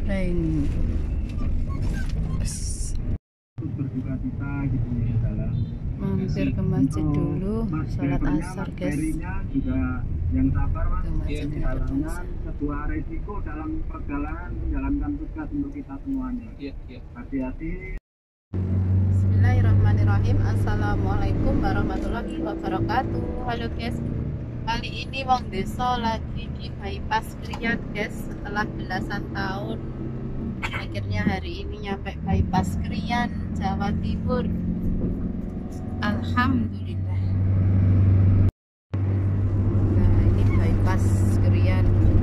Nah ini berduka cita gitu ya dalam mampir ke masjid dulu, sholat asar guys. juga yang sabar mas, Iya, sebuah resiko dalam perjalanan menjalankan tugas untuk kita semuanya. Hati-hati. Bismillahirrahmanirrahim. Assalamualaikum warahmatullahi wabarakatuh. Halo guys, kali ini wong desa lagi di bypass Krian guys. Setelah belasan tahun akhirnya hari ini nyampe bypass Krian, Jawa Timur. Alhamdulillah. Nah ini bypass Krian,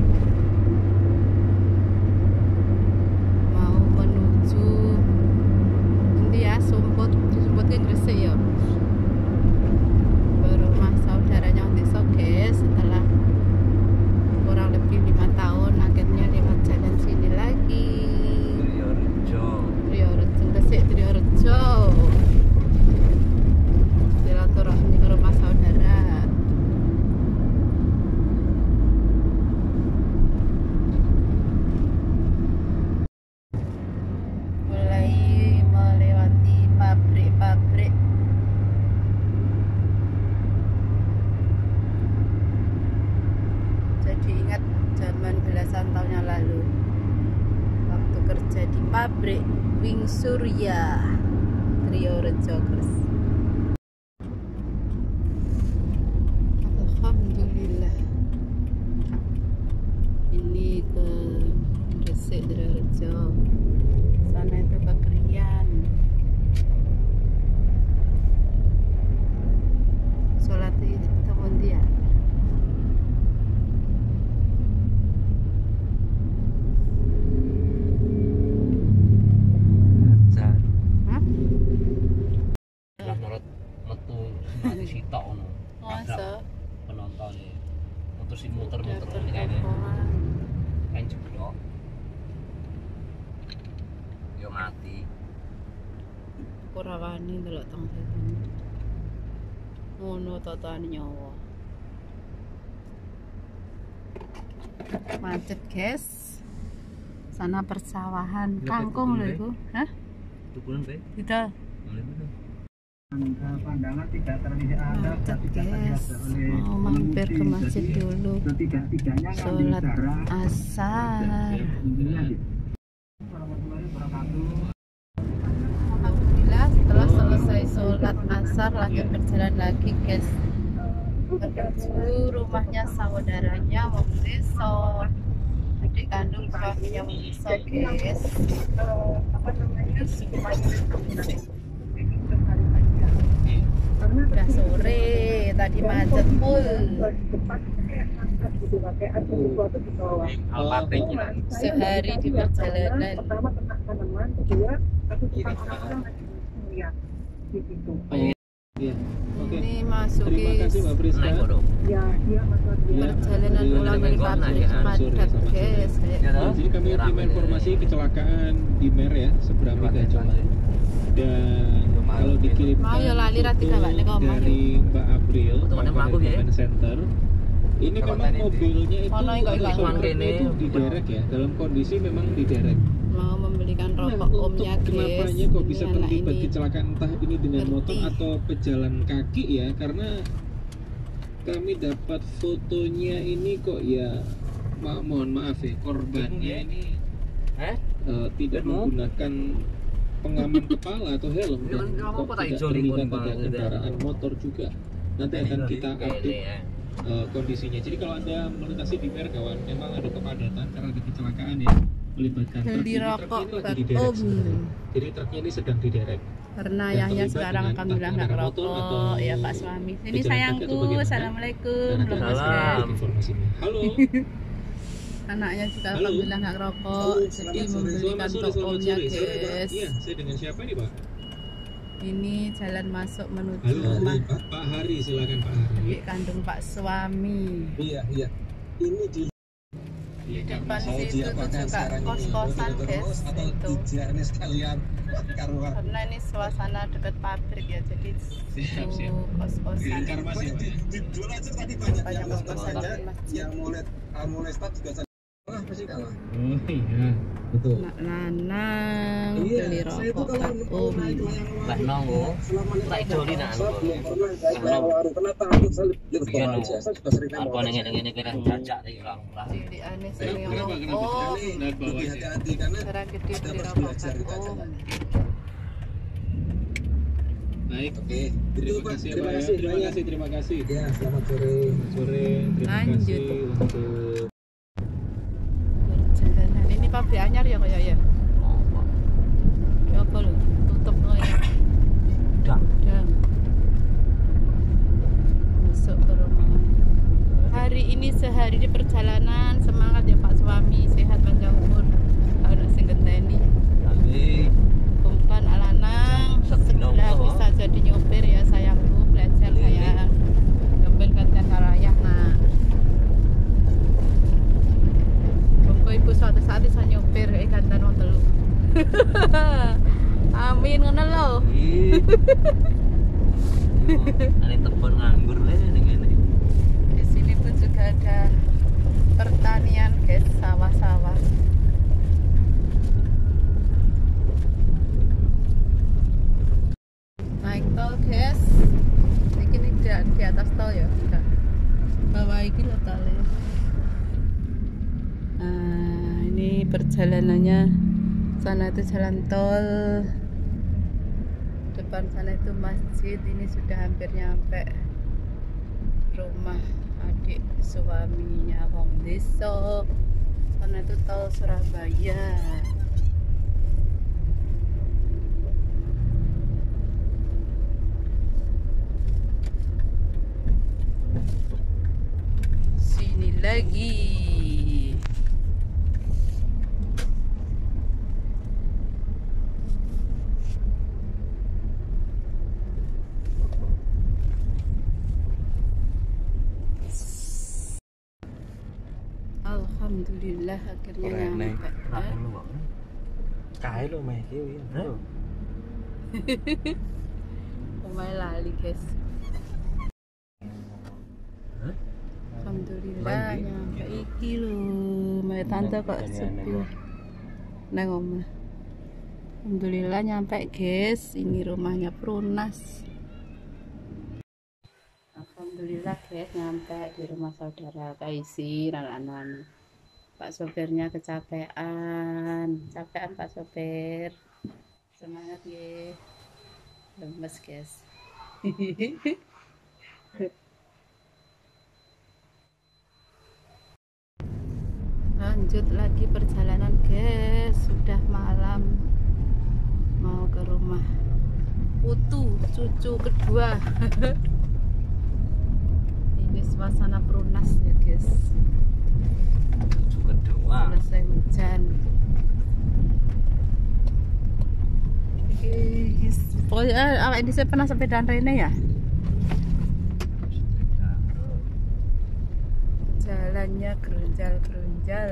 mau menuju nanti ya Sumput ke Gresik ya, ke rumah saudaranya Wong Desa guys. Setelah kurang lebih 5 tahun akhirnya lewat jalan sini lagi. Triorejo Gresik, Triorejo, silaturahmi ke rumah saudara. Mulai melewati pabrik-pabrik. Jadi ingat zaman belasan tahun yang lalu waktu kerja di pabrik Wing Surya Triorejo Gresik. Alhamdulillah. Ini ke Gresik Triorejo, sana itu ke Krian. Sholat itu dia. Masa penonton muter-muter kayaknya kan jebol yo mati ora wani ndelok tangga ngono totane nyawa. Macet guys, sana persawahan kangkung lho iku. Hah? tukulan be Tidak. Pandangan tidak terlihat ada, Macet tidak terlihat guys, oleh mau mampir ke masjid dulu, ketiga-tiganya sholat asar. Alhamdulillah setelah selesai sholat asar lanjut berjalan lagi guys menuju rumahnya saudaranya Wong Desa, adik kandung suaminya Wong Desa guys. Udah sore, tadi macet full. Sehari di perjalanan. Ini masuki perjalanan pulang dari pabrik padat guys. Jadi kami terima informasi kecelakaan di Mer ya, seberang Megajon. Dan kalau dikirim dari Mbak April Comment Center, ini memang mobilnya itu diderek ya, dalam kondisi memang diderek. Mau membelikan rokok omnya guys. Kenapanya kok bisa terlibat kecelakaan, entah ini dengan motor atau pejalan kaki ya, karena kami dapat fotonya ini kok ya, mohon maaf ya, korbannya ini tidak menggunakan pengaman kepala atau helm dan kok tidak terlihat ada kendaraan motor juga. Nanti akan kita update kondisinya. Jadi kalau Anda melintasi di Mer kawan, memang ada kepadatan karena ada kecelakaan ya, melibatkan truk. Beli rokok Om. Jadi truknya ini sedang diderek. Karena Yahya sekarang akan bilang nggak rokok ya Pak suami. Ini sayangku, assalamualaikum. Informasinya. Halo. Anaknya juga alhamdulillah nggak rokok, jadi membelikan tokonya guys. Iya, saya dengan siapa nih Pak? Ini jalan masuk menuju rumah Pak Hari, silakan Pak Hari. Adik kandung Pak suami. Iya. Ini di depan situ tuh juga kos-kosan guys itu. Karena ini suasana dekat pabrik ya, jadi siap. Kos-kosan. Di dua aja tadi banyak yang kos-kosan yang mulai start juga pasti kalah. Oh iya, Betul. Nak lanang beli rokok Kak Lah nonggo. Tak idoli nak Warung kenapa aku selalu lihat Iya, aja. Saya juga sering apa ngene-ngene kira jajak iki lah. cilikane sing Kenapa ngomong naik bawah lebih sih? hati-hati karena sekarang gede kita beli harus rokok belajar Kak kita aja. Naik. Oke, itu Terima Pak. kasih Terima Pak ya. kasih Terima banyak. kasih, terima kasih. Ya, selamat sore. Selamat sore. Terima Lanjut. kasih untuk perjalanan ini pabrik anyar ya kayak ya ya apa lo tutup kayak Udah. dan masuk ke rumah. Hari ini sehari di perjalanan, semangat ya Pak suami, sehat panjang umur, anak sing genteni. Amin. Kumpan alanang segera bisa jadi nyopir ya sayangku, belajar sayang. Gembel gantian karayah nak. Muga ibu suatu saat bisa nyopir gantian wong telu. Amin ngono lho. Ane tebon nganggur le ngene. Di sini pun juga ada pertanian guys, sawah-sawah. Naik tol guys. Ini di atas tol ya, enggak. Bawah ini loh tolnya. Nah, ini perjalanannya. Sana itu jalan tol. Depan sana itu masjid. Ini sudah hampir nyampe rumah adik suaminya wong desa. Sana itu tol Surabaya. Sini lagi. Alhamdulillah akhirnya nyampe. Kae lo meh iki ya. Pemain lali guys. Alhamdulillah nyampe iki lho. Mae tante kok sepi. Nang omah. Alhamdulillah nyampe guys. Ini rumahnya Prunas. Alhamdulillah guys nyampe di rumah saudara Kaisi anak-anak. Pak sopirnya kecapean. Capean Pak sopir. Semangat ya. Lemes guys. Lanjut lagi perjalanan guys, sudah malam, mau ke rumah Putu cucu kedua. Ini suasana Prunas ya guys, Cucu kedua. selesai hujan. Pokoknya awak ini saya pernah sepedaan Rene ya. Jalannya gerunjal-gerunjal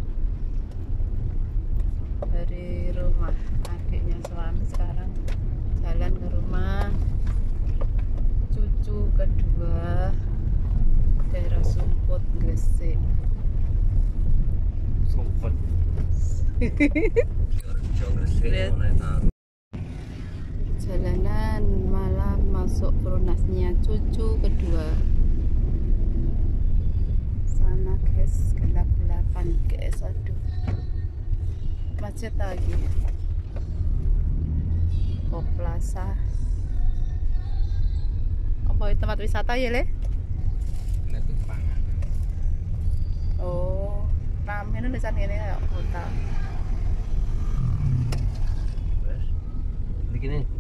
dari rumah adiknya suami, sekarang jalan ke rumah cucu kedua daerah Sumput Gresik. Sumpet. Perjalanan malam masuk Prunasnya cucu kedua. Sana guys, gelap-gelapan guys, aduh macet lagi. Pop Plaza, apa itu tempat wisata ya le? Oh, rame nih desan ini kayak kota. Wes. Begini.